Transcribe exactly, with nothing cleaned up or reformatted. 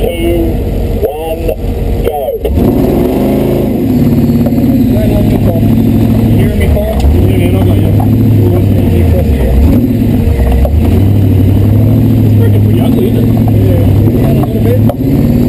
two, one, go. Right along the pole. You hear me, Paul? Yeah, man, I got you. We'll be across here. It's freaking pretty ugly, isn't it? Yeah. Down a little bit.